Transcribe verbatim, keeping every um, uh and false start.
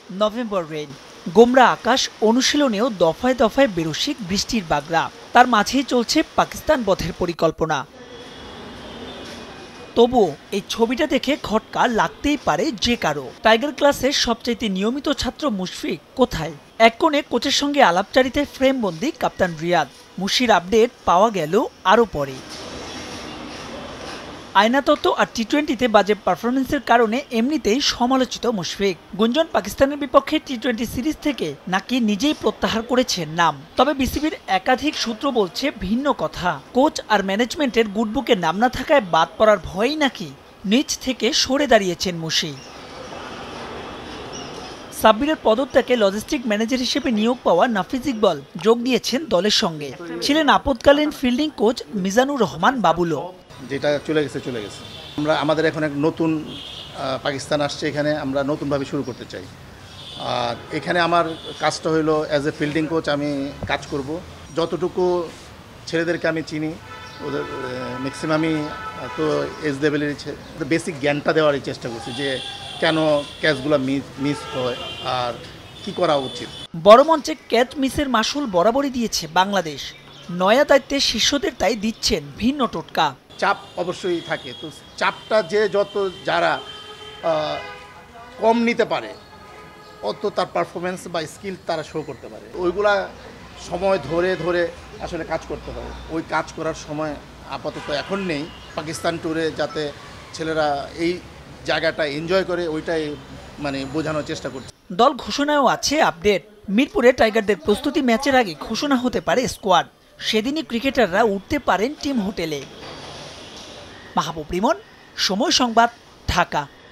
November rain. গোমরা আকাশ, অনুশীলনেও দফায় দফায় বেরসিক বৃষ্টির বাগড়া। তার মাঝেই চলছে পাকিস্তান বধের পরিকল্পনা। তবুও এই ছবিটা দেখে খটকা লাগতেই পারে যে কারো। টাইগার ক্লাসের সবচাইতে নিয়মিত ছাত্র মুশফিক কোথায়? এক কোণে কোচের সঙ্গে আলাপচারিতায় ফ্রেমবন্দি কাপ্তান রিয়াদ। মুশির আপডেট পাওয়া গেল আরও পরে। আয়নাতত্ত্ব আর টি টোয়েন্টিতে বাজে পারফরমেন্সের কারণে এমনিতেই সমালোচিত মুশফিক। গুঞ্জন পাকিস্তানের বিপক্ষে টি টোয়েন্টি সিরিজ থেকে নাকি নিজেই প্রত্যাহার করেছেন নাম। তবে বিসিবির একাধিক সূত্র বলছে ভিন্ন কথা। কোচ আর ম্যানেজমেন্টের গুডবুকে নাম না থাকায় বাদ পড়ার ভয়ই নাকি নিজ থেকে সরে দাঁড়িয়েছেন মুশি। সাব্বিরের পদত্যাগে লজিস্টিক ম্যানেজার হিসেবে নিয়োগ পাওয়া নাফিজ ইকবাল যোগ দিয়েছেন দলের সঙ্গে। ছিলেন আপদকালীন ফিল্ডিং কোচ মিজানুর রহমান বাবুলও। যেটা চলে গেছে চলে গেছে আমরা আমাদের এখন এক নতুন পাকিস্তান আসছে, এখানে আমরা নতুনভাবে শুরু করতে চাই। আর এখানে আমার কাজটা হলো অ্যাজ এ ফিল্ডিং কোচ আমি কাজ করব। যতটুকু ছেলেদেরকে আমি চিনি ওদের ম্যাক্সিমামই তো এজ লেভেলের বেসিক জ্ঞানটা দেওয়ারই চেষ্টা করছি যে কেন ক্যাচগুলো মিস মিস হয় আর কি করা উচিত। বড় মঞ্চে ক্যাচ মিসের মাসুল বরাবরই দিয়েছে বাংলাদেশ। নয়া দায়িত্বে শিষ্যদের তাই দিচ্ছেন ভিন্ন টোটকা। চাপ অবশ্যই থাকে, তো চাপটা যে যত যারা কম নিতে পারে অত তার পারফরমেন্স বা স্কিল তারা শো করতে পারে। ওইগুলা সময় ধরে ধরে আসলে কাজ করতে হয়। ওই কাজ করার সময় আপাতত এখন নেই। পাকিস্তান ট্যুরে যাতে ছেলেরা এই জায়গাটা এনজয় করে ওইটাই মানে বোঝানোর চেষ্টা করছে। দল ঘোষণাও আছে আপডেট। মিরপুরে টাইগারদের প্রস্তুতি ম্যাচের আগে ঘোষণা হতে পারে স্কোয়াড। সেদিনই ক্রিকেটাররা উঠতে পারেন টিম হোটেলে। মাহবুব রিমন, সময় সংবাদ, ঢাকা।